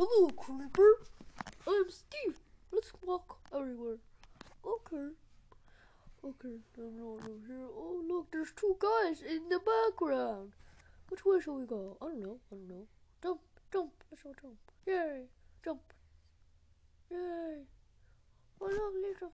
Hello, Creeper. I'm Steve. Let's walk everywhere. Okay. Okay, I'm not over here. Oh, look, there's two guys in the background. Which way shall we go? I don't know. Jump, jump. Let's all jump. Yay. Jump. Yay. Oh, look, little